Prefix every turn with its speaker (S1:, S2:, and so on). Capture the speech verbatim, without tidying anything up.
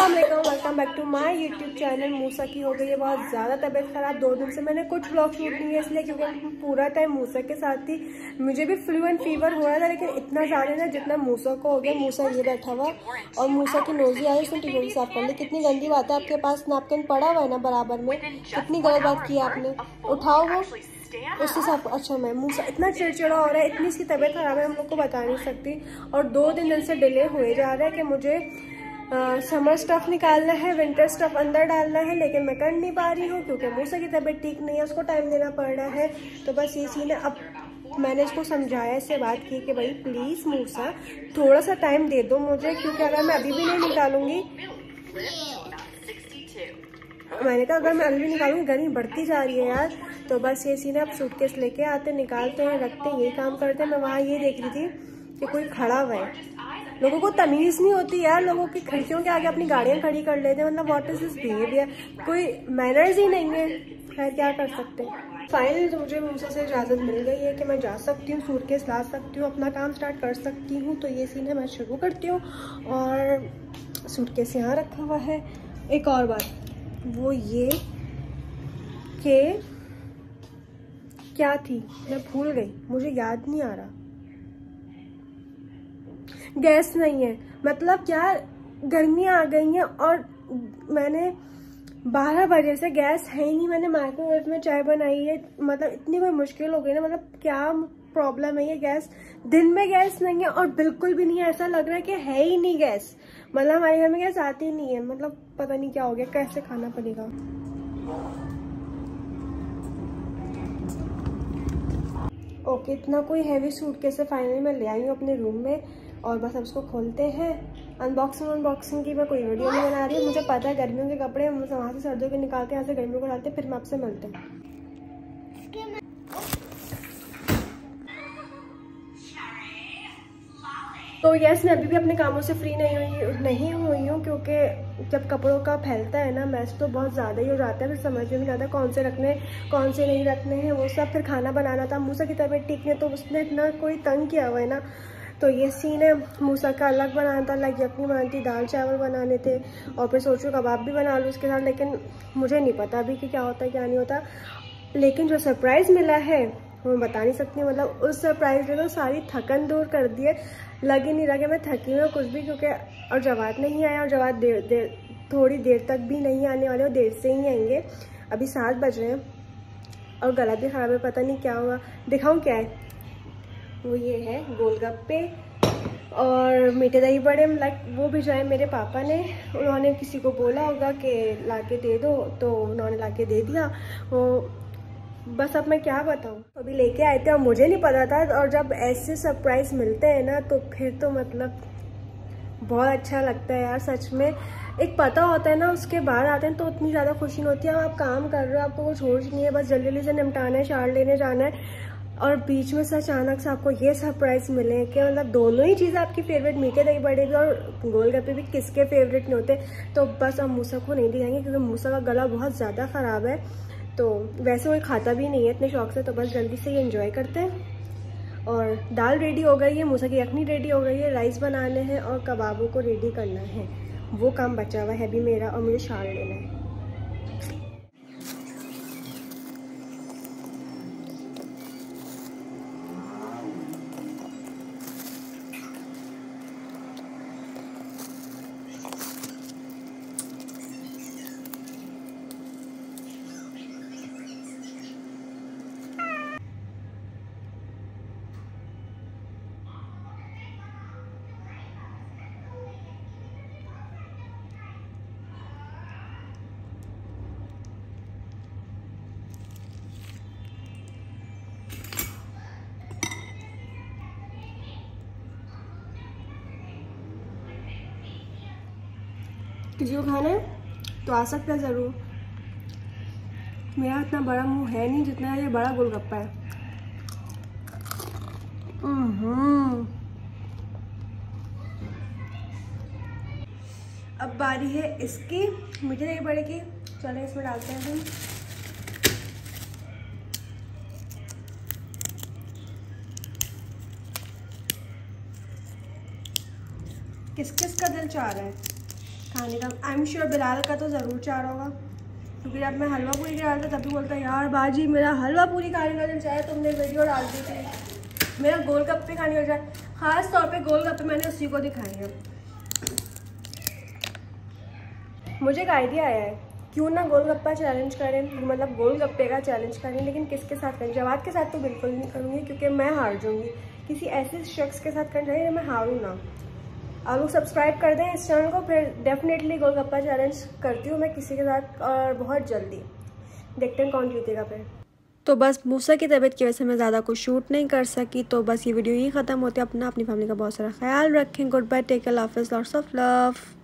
S1: अस्सलाम वालेकुम, welcome back to my YouTube channel. Musa की हो गई है बहुत ज़्यादा तबीयत ख़राब। दो दिन से मैंने कुछ व्लॉग शूट नहीं है इसलिए क्योंकि पूरा टाइम मूसा के साथ थी। मुझे भी फ्लू एंड फीवर हो रहा था, लेकिन इतना ज़्यादा ना जितना मूसा को हो गया। मूसा ये बैठा हुआ और मूसा की नोजी आई, उसने टिफिन साफ कर ली। कितनी गंदी बात है, आपके पास नैपकिन पड़ा हुआ है ना बराबर में, कितनी गलत बात की आपने। उठाओ वो उससे साफ। अच्छा मैं मूसा इतना चिड़चिड़ा हो रहा है, इतनी इसकी तबीयत खराब है, हम लोग को बता नहीं सकती। और दो दिन दिन से डिले हुए जा रहा है कि मुझे समर स्टफ निकालना है, विंटर स्टफ अंदर डालना है, लेकिन मैं कर नहीं पा रही हूँ क्योंकि मूसा की तबीयत ठीक नहीं है, उसको टाइम देना पड़ रहा है। तो बस ये सीन है। अब मैंने इसको समझाया, इससे बात की कि भाई प्लीज़ मूसा थोड़ा सा टाइम दे दो मुझे, क्योंकि अगर मैं अभी भी नहीं निकालूंगी, मैंने कहा अगर मैं अभी भी निकालूंगी गर्मी बढ़ती जा रही है यार। तो बस ये सीन है। अब सूटकेस लेके आते, निकालते हैं, रखते हैं, यही काम करते हैं। मैं वहाँ ये देख रही थी कि कोई खड़ा हुआ है। लोगों को तमीज़ नहीं होती यार, लोगों की खिड़कियों के आगे अपनी गाड़ियाँ खड़ी कर लेते हैं। मतलब व्हाट इज दिस बिहेवियर, कोई मैनर्स ही नहीं है। खैर क्या कर सकते हैं। फाइनली तो मुझे मूसा से इजाज़त मिल गई है कि मैं जा सकती हूँ, सूटकेस ला सकती हूँ, अपना काम स्टार्ट कर सकती हूँ। तो ये सीन है, मैं शुरू करती हूँ। और सूटकेस यहाँ रखा हुआ है। एक और बात वो ये कि क्या थी, मैं भूल गई, मुझे याद नहीं आ रहा। गैस नहीं है, मतलब क्या, गर्मियाँ आ गई हैं और मैंने बारह बजे से गैस है ही नहीं। मैंने माइक्रोवेव में चाय बनाई है, मतलब इतनी कोई मुश्किल हो गई ना। मतलब क्या प्रॉब्लम है ये, गैस दिन में गैस नहीं है और बिल्कुल भी नहीं है, ऐसा लग रहा है कि है ही नहीं गैस। मतलब हमारे घर में गैस आती ही नहीं है। मतलब पता नहीं क्या हो गया, कैसे खाना पड़ेगा। ओके, इतना कोई हैवी सूटकेस से फाइनली मैं ले आई हूँ अपने रूम में। और बस अब इसको खोलते हैं। अनबॉक्सिंग अनबॉक्सिंग की मैं कोई वीडियो नहीं बना रही हूँ, मुझे पता है गर्मियों के कपड़े हम वहाँ से सर्दियों के निकालते हैं, यहाँ से गर्मियों को डालते हैं, फिर मैं आपसे मिलते हैं। तो यस, मैं अभी भी अपने कामों से फ्री नहीं हुई नहीं हुई हूँ क्योंकि जब कपड़ों का फैलता है ना मैस, तो बहुत ज़्यादा ही हो जाता है। फिर समझ में नहीं आता कौन से रखने कौन से नहीं रखने हैं, वो सब। फिर खाना बनाना था, मूसा की तबीयत ठीक नहीं, तो उसने इतना कोई तंग किया हुआ है ना। तो ये सीन है। मूसा का अलग बनाना था, अलग यखनी बनानी थी, दाल चावल बनाने थे, और फिर सोचो कबाब भी बना लूँ उसके साथ। लेकिन मुझे नहीं पता अभी कि क्या होता है क्या नहीं होता। लेकिन जो सरप्राइज़ मिला है वो मैं बता नहीं सकती। मतलब उस सरप्राइज ने तो सारी थकन दूर कर दी है। लग ही नहीं रहा कि मैं थकी हूँ कुछ भी, क्योंकि और जवाब नहीं आया, और जवाब देर देर थोड़ी देर तक भी नहीं आने वाले, और देर से ही आएंगे। अभी सात बज रहे हैं और गला भी ख़राब है, पता नहीं क्या हुआ। दिखाऊँ क्या है, वो ये है गोलगप्पे और मीठे दही बड़े। लाइक वो भिजवाए मेरे पापा ने, उन्होंने किसी को बोला होगा कि ला के दे दो, तो उन्होंने ला के दे दिया वो। बस अब मैं क्या बताऊँ, अभी लेके आए थे और मुझे नहीं पता था। और जब ऐसे सरप्राइज मिलते हैं ना तो फिर तो मतलब बहुत अच्छा लगता है यार, सच में। एक पता होता है ना, उसके बाद आते हैं तो उतनी ज़्यादा खुशी नहीं होती है। आप काम कर रहे हो, आपको कुछ होश नहीं है, बस जल्दी जल्दी से निपटाना है, शार लेने जाना है, और बीच में से अचानक से आपको ये सरप्राइज मिले कि मतलब दोनों ही चीज़ें आपकी फेवरेट, मीठे दही बड़े भी और गोलगप्पे भी किसके फेवरेट नहीं होते। तो बस अब मूसा को नहीं दिखाएंगे क्योंकि मूसा का गला बहुत ज़्यादा ख़राब है, तो वैसे कोई खाता भी नहीं है इतने शौक से। तो बस जल्दी से ये एंजॉय करते हैं। और दाल रेडी हो गई है, मूसा की यखनी रेडी हो गई है, राइस बनाने हैं और कबाबों को रेडी करना है। वो काम बचा हुआ है अभी मेरा, और मुझे शाल लेना है। किसी को खाना है तो आ सकता है ज़रूर। मेरा इतना बड़ा मुंह है नहीं जितना ये बड़ा गोलगप्पा है। हम्म अब बारी है इसकी, मीठे दही बड़े की। चलो इसमें डालते हैं हम। किस किस का दिल चाह रहा है। खाने का। आई एम श्योर बिलाल का तो ज़रूर चाह होगा, क्योंकि जब मैं हलवा पूरी की डालता तभी बोलता यार बाजी मेरा हलवा पूरी खाने का दिल चाहे, तुमने वीडियो डाल दी थी। मेरा गोलगप्पे खाने का चाहे, ख़ास तौर पे गोलगप्पे मैंने उसी को दिखाए हैं। मुझे एक आइडिया आया है, क्यों ना गोलगप्पा चैलेंज करें, मतलब गोलगप्पे का चैलेंज करें, लेकिन किसके साथ करें? जवाद के साथ तो बिल्कुल नहीं करूँगी, क्योंकि मैं हार जाऊँगी। किसी ऐसे शख्स के साथ करना चाहिए मैं हारूँ ना। आप लोग सब्सक्राइब कर दें इस चैनल को, फिर डेफिनेटली गोलगप्पा चैलेंज करती हूँ मैं किसी के साथ, और बहुत जल्दी। देखते हैं कौन जीतेगा फिर। तो बस मूसा की तबीयत की वजह से मैं ज़्यादा कुछ शूट नहीं कर सकी, तो बस ये वीडियो यही ख़त्म होती है। अपना अपनी फैमिली का बहुत सारा ख्याल रखें। Good bye, take care, lots of love.